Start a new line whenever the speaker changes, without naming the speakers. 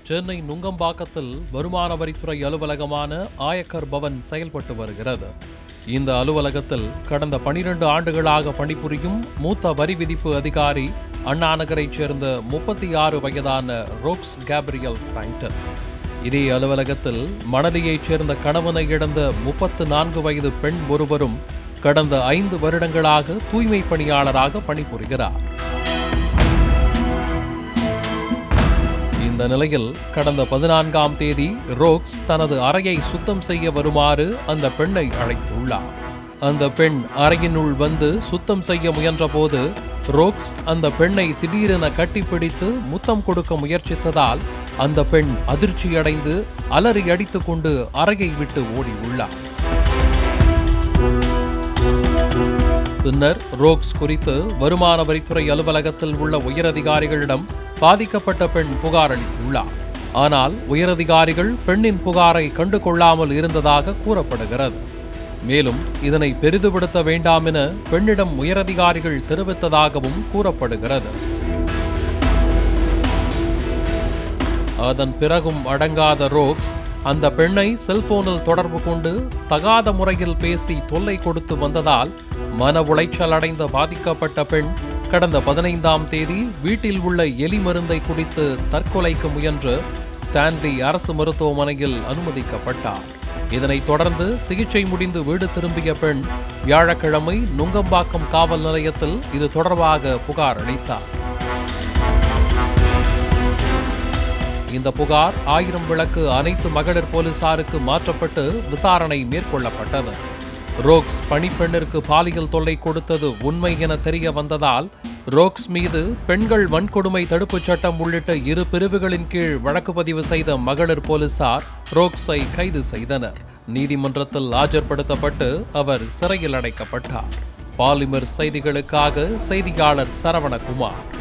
சென்னை நுங்கம்பாக்கத்தில் வருமான வரித்துறை அலுவலகமான ஆயக்கர் பவன் செயல்பட்டு வருகிறது. இந்த அலுவலகத்தில் கடந்த 12 ஆண்டுகளாக பணிபுரியும் மூத்த வரி விதிப்பு அதிகாரி அண்ணா நகரைச் சேர்ந்த 36 வயதான ரோக்ஸ் கேப்ரியல் பிராங்டன். இதே அலுவலகத்தில் மணலியைச் சேர்ந்த கணவனை இழந்த 34 வயது பெண் ஒருவரும் கடந்த 5 வருடங்களாக தூய்மை பணியாளராக பணிபுரிகிறார். இந்த நிலையில் கடந்த 14ஆம் தேதி ரோக்ஸ் தனது அறையை சுத்தம் செய்ய வருமாறு அந்த பெண்ணை அழைத்துள்ளார். அந்த பெண் அறையினுள் வந்து சுத்தம் செய்ய முயன்றபோது ரோக்ஸ் அந்த பெண்ணை திடீரென கட்டிப்பிடித்து முத்தம் கொடுக்க முயற்சித்ததால் அந்த பெண் அதிர்ச்சியடைந்து அலறி அடித்துக் கொண்டு அறையை விட்டு ஓடியுள்ளார். பின்னர் ரோக்ஸ் குறித்து வருமான வரித்துறை அலுவலகத்தில் உள்ள உயரதிகாரிகளிடம் பாதிக்கப்பட்ட பெண் புகார் அளித்துள்ளார். ஆனால் உயரதிகாரிகள் பெண்ணின் புகாரை கண்டு கொள்ளாமல் இருந்ததாக கூறப்படுகிறது. மேலும் இதனை பெரிதுபடுத்த வேண்டாம் என பெண்ணிடம் உயரதிகாரிகள் தெரிவித்ததாகவும் கூறப்படுகிறது. அதன் பிறகும் அடங்காத ரோக்ஸ் அந்த பெண்ணை செல்போனில் தொடர்பு கொண்டு தகாத முறையில் பேசி தொல்லை கொடுத்து வந்ததால் மன உளைச்சல் அடைந்த பாதிக்கப்பட்ட பெண் கடந்த 15ஆம் தேதி வீட்டில் உள்ள எலி மருந்தை குடித்து தற்கொலைக்கு முயன்று ஸ்டான்லி அரசு மருத்துவமனையில் அனுமதிக்கப்பட்டார். இதனைத் தொடர்ந்து சிகிச்சை முடிந்து வீடு திரும்பிய பெண் வியாழக்கிழமை நுங்கம்பாக்கம் காவல் நிலையத்தில் இது தொடர்பாக புகார் அளித்தார். இந்த புகார் 1000 விளக்கு அனைத்து மகளிர் போலீசாருக்கு மாற்றப்பட்டு விசாரணை மேற்கொள்ளப்பட்டது. ரோக்ஸ் பணிப்பெண்ணிற்கு பாலியல் தொல்லை கொடுத்தது உண்மை என தெரிய வந்ததால் ரோக்ஸ் மீது பெண்கள் வன்கொடுமை தடுப்புச் சட்டம் உள்ளிட்ட 2 பிரிவுகளின் கீழ் வழக்கு பதிவு செய்த மகளிர் போலீசார் ரோக்ஸை கைது செய்தனர். நீதிமன்றத்தில் ஆஜர்படுத்தப்பட்டு அவர் சிறையில் அடைக்கப்பட்டார். பாலிமர் செய்திகளுக்காக செய்தியாளர் சரவணகுமார்.